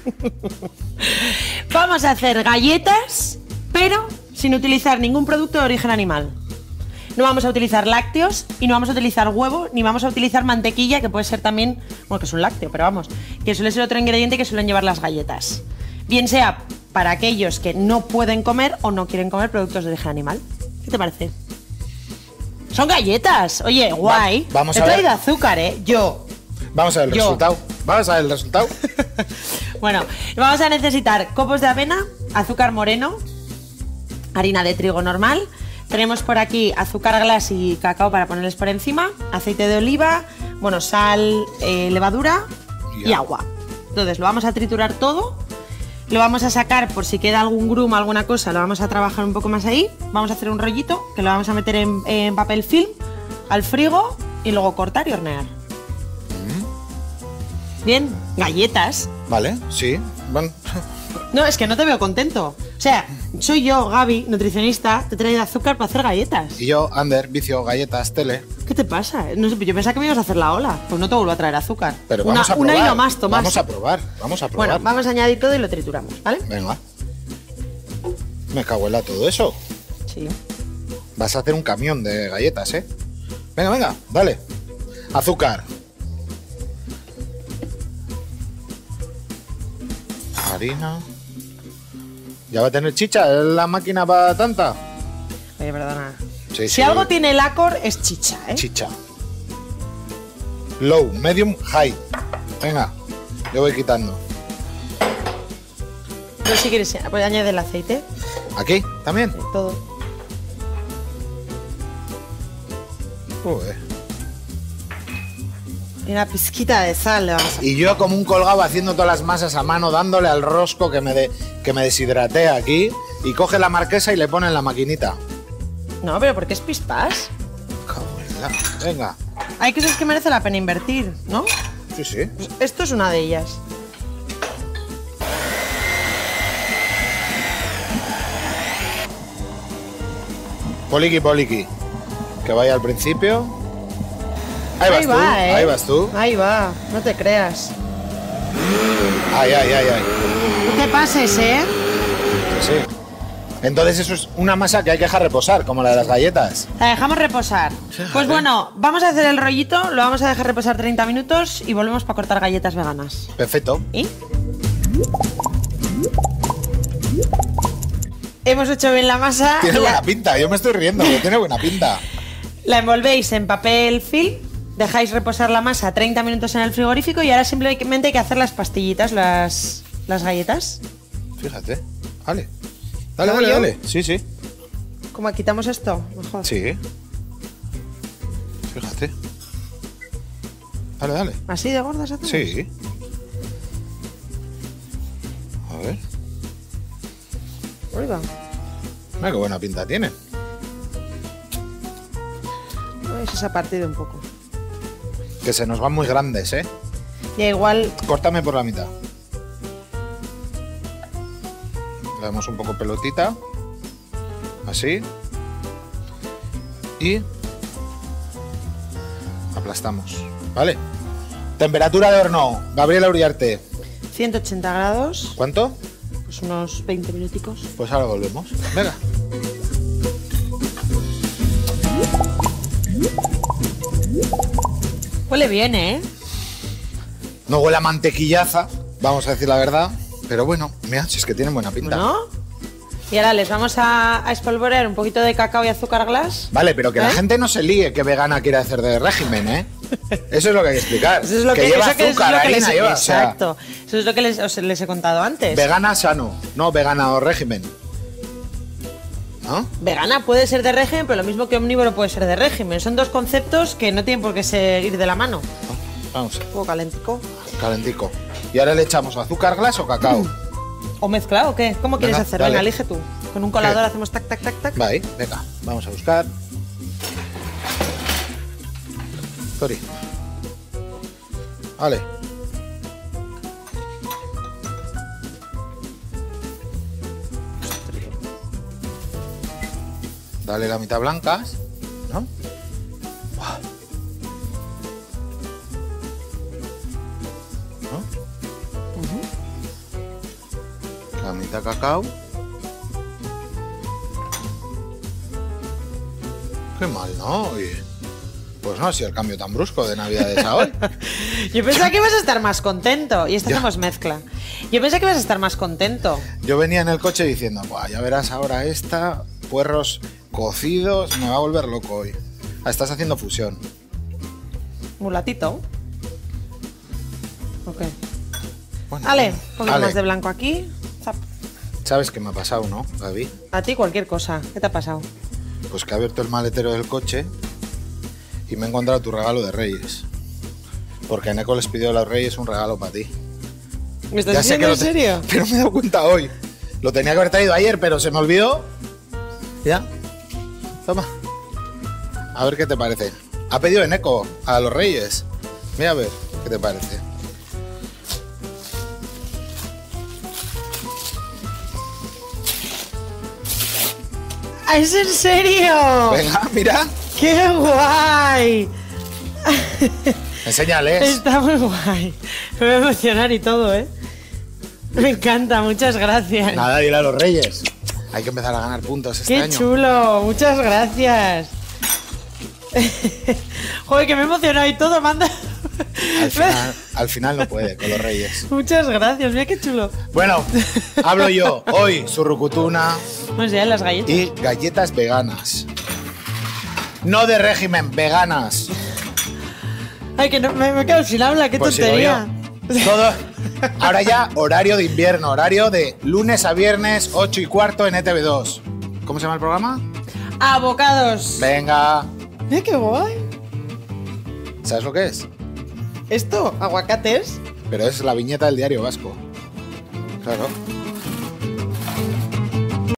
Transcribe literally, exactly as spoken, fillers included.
Vamos a hacer galletas, pero sin utilizar ningún producto de origen animal. No vamos a utilizar lácteos y no vamos a utilizar huevo, ni vamos a utilizar mantequilla, que puede ser también, bueno, que es un lácteo, pero vamos, que suele ser otro ingrediente que suelen llevar las galletas. Bien sea para aquellos que no pueden comer o no quieren comer productos de origen animal. ¿Qué te parece? Son galletas. Oye, guay. Va, vamos He a ver. traído azúcar, ¿eh? Yo. Vamos a ver el Yo. resultado. Vamos a ver el resultado. Bueno, vamos a necesitar copos de avena, azúcar moreno, harina de trigo normal. Tenemos por aquí azúcar glass y cacao para ponerles por encima, aceite de oliva, bueno, sal, eh, levadura y, y agua. Entonces lo vamos a triturar todo, lo vamos a sacar por si queda algún grumo, alguna cosa, lo vamos a trabajar un poco más ahí. Vamos a hacer un rollito que lo vamos a meter en, en papel film, al frigo y luego cortar y hornear. Mm. Bien, galletas. Vale, sí. Bueno. No, es que no te veo contento. O sea, soy yo, Gaby, nutricionista, te he traído azúcar para hacer galletas. Y yo, Ander, vicio, galletas, tele. ¿Qué te pasa? No sé, yo pensaba que me ibas a hacer la ola. Pues no te vuelvo a traer azúcar. Pero una, vamos a probar. Una y no más, Tomás. Vamos a probar, vamos a probar. Bueno, vamos a añadir todo y lo trituramos, ¿vale? Venga. Me cago en la todo eso. Sí. Vas a hacer un camión de galletas, ¿eh? Venga, venga, dale. Azúcar. Harina. ¿Ya va a tener chicha? ¿Es la máquina para tanta? Oye, perdona. Sí, si sí. algo tiene lacor, es chicha, ¿eh? Chicha. Low, medium, high. Venga, yo voy quitando. Pero si quieres, pues añade el aceite. ¿Aquí? ¿También? Sí, todo. Joder. Y una pizquita de sal le vamos a... Y yo como un colgado haciendo todas las masas a mano, dándole al rosco que me, de, que me deshidraté aquí. Y coge la marquesa y le pone en la maquinita. No, pero ¿por qué es pispas? Venga. Hay cosas que merece la pena invertir, ¿no? Sí, sí. Pues esto es una de ellas. Poliqui, poliqui. Que vaya al principio. Ahí vas Ahí tú, va, ¿eh? ahí vas tú. Ahí va, no te creas. Ay, ay, ay, ay. No te pases, ¿eh? Sí, sí. Entonces eso es una masa que hay que dejar reposar, como la de las galletas. La dejamos reposar. Fíjate. Pues bueno, vamos a hacer el rollito, lo vamos a dejar reposar treinta minutos y volvemos para cortar galletas veganas. Perfecto. ¿Y? Hemos hecho bien la masa. Tiene y la, buena pinta, yo me estoy riendo, pero tiene buena pinta. la envolvéis en papel film, dejáis reposar la masa treinta minutos en el frigorífico y ahora simplemente hay que hacer las pastillitas, las, las galletas. Fíjate. Vale. Dale, ¿Hago dale, yo? dale. Sí, sí. ¿Cómo quitamos esto? Mejor. Sí. Fíjate. Dale, dale. ¿Así de gordas hacemos? Sí. A ver. Ahí va. Mira qué buena pinta tiene. Eso se ha partido un poco. Que se nos van muy grandes, ¿eh? Ya igual... Córtame por la mitad. Le damos un poco pelotita. Así. Y aplastamos. ¿Vale? Temperatura de horno. Gabriela Uriarte. ciento ochenta grados, ¿Cuánto? pues unos veinte minuticos. Pues ahora volvemos. Venga. Huele bien, ¿eh? No huele a mantequillaza, vamos a decir la verdad. Pero bueno, mira, si es que tienen buena pinta. ¿No? Y ahora les vamos a, a espolvorear un poquito de cacao y azúcar glass. Vale, pero que la ¿Eh? gente no se líe que vegana quiere hacer de régimen, ¿eh? Eso es lo que hay que explicar. Eso es lo que, lleva eso que es azúcar, lo que harina, les, lleva, o sea, exacto. Eso es lo que les, os, les he contado antes. vegana sano, no vegana o régimen. ¿No? Vegana puede ser de régimen, pero lo mismo que omnívoro puede ser de régimen. Son dos conceptos que no tienen por qué ser, ir de la mano. Vamos, Un poco calentico. calentico. Y ahora le echamos azúcar glass o cacao. ¿O mezclado o qué? ¿Cómo quieres Venga, hacer? dale. Venga, elige tú. Con un colador ¿Qué? hacemos tac, tac, tac, tac. Va ahí, venga, vamos a buscar. Tori. Vale. Dale la mitad blancas, ¿no? Buah. ¿No? La mitad cacao. Qué mal, ¿no? Oye, pues no ha sido el cambio tan brusco de Navidades a hoy. Yo pensaba que ibas a estar más contento. Y esta Ya. hacemos mezcla. Yo pensaba que ibas a estar más contento. Yo venía en el coche diciendo, buah, ya verás ahora esta, puerros cocidos, me va a volver loco hoy. Ah, estás haciendo fusión. Mulatito. Ok. Bueno, Vale, bueno. un poquito Ale, más de blanco aquí. Zap. ¿sabes qué me ha pasado, no, David? A ti cualquier cosa. ¿Qué te ha pasado? Pues que he abierto el maletero del coche y me he encontrado tu regalo de Reyes. Porque Neko les pidió a los Reyes un regalo para ti. ¿Me estás Ya sé diciendo que en lo te- serio? Pero me he dado cuenta hoy. Lo tenía que haber traído ayer, pero se me olvidó. Ya. Toma. A ver qué te parece. Ha pedido Eneco a los Reyes. Mira a ver qué te parece. ¿Ah, ¿Es en serio? Venga, mira. ¡Qué guay! Enséñales. Está muy guay. Me voy a emocionar y todo, ¿eh? Me encanta, muchas gracias. Nada, dile a los Reyes. Hay que empezar a ganar puntos este ¡Qué año. chulo! Muchas gracias. Joder, que me he emocionado y todo, manda. Al final, al final no puede con los Reyes. Muchas gracias, mira qué chulo. Bueno, hablo yo. Hoy, surrucutuna Vamos ya, las galletas. y galletas veganas. No de régimen, veganas. Ay, que no, me, me he quedado sin habla, qué Pues sigo tontería. yo. Todo. Ahora ya, horario de invierno, horario de lunes a viernes, ocho y cuarto en E T V dos. ¿Cómo se llama el programa? Abocados. Venga. Mira qué guay. ¿Sabes lo que es? ¿Esto? ¿Aguacates? Pero es la viñeta del Diario Vasco. Claro.